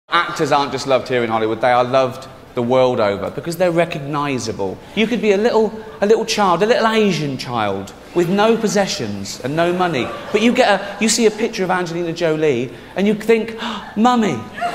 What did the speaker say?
Actors aren't just loved here in Hollywood, they are loved the world over because they're recognisable. You could be a little child, a little Asian child with no possessions and no money, but you see a picture of Angelina Jolie and you think, oh, Mummy,